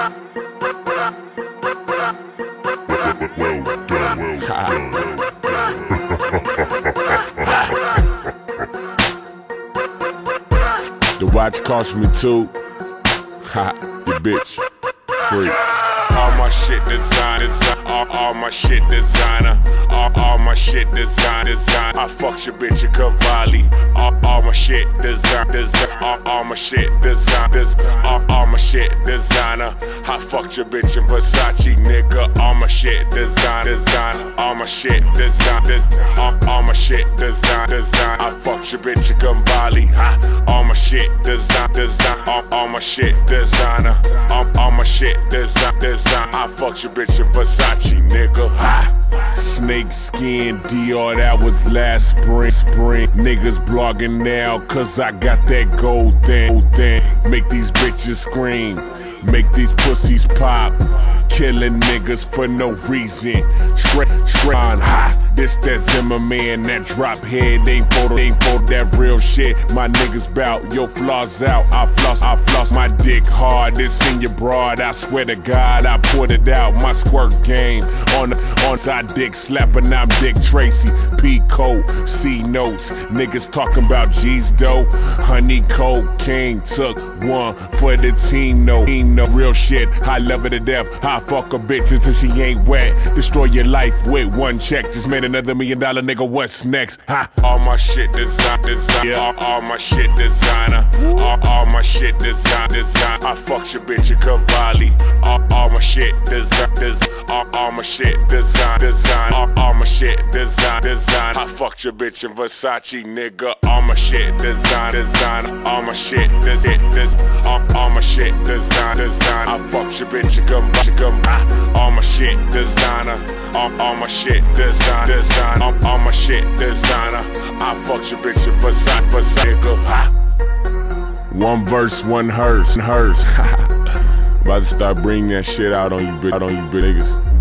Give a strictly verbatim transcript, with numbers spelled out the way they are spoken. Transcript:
The watch cost me two. Ha, you bitch. Free. All my shit design, design. All, all my shit designer. All, all my shit design, design. I fucked your bitch in Cavalli. All, all my shit design, design. All, all my shit design, design. All, all my shit designer. I fucked your bitch in Versace, nigga. All my shit design, design. All my shit design, design. All, all my shit design, design. I fucked your bitch in Cavalli. Ha. All my shit design, design. All, all my shit designer. All, all my shit design, design. I fucked your bitch in Versace, nigga. Ha. Snake skin Dior, that was last spring. Spring niggas blogging now, cause I got that gold thing. thing. Make these bitches scream, make these pussies pop. Killing niggas for no reason. Shred, shred on high. This that Zimmerman, that drop head ain't photo, ain't photo that real shit. My niggas bout, your flaws out. I floss, I floss my dick hard. This in your broad, I swear to God, I put it out. My squirt game on the on side dick slapping. I'm Dick Tracy, P coat, C notes. Niggas talking about G's dough. Honey cocaine took one for the team. No, no real shit. I love her to death. I fuck a bitch until she ain't wet. Destroy your life with one check. Just made another million dollar nigga. What's next? Ha! All my shit design, design. Yeah. All, all my shit designer. All, all my shit design, design. I fucked your bitch in Cavalli. All, all my shit design, design. All, all my shit design, design. All, all my shit design, design. I fucked your bitch in Versace, nigga. All my shit design, design. All my shit design, design. All, all my shit design, design. I fucked your bitch in Cavalli. All my shit designer. All, all my shit design, design. All, all my shit designer. I fucked your bitch in Versace, Versace, nigga. Ha. One verse, one hearse, hearse. About to start bringing that shit out on you, out on you niggas.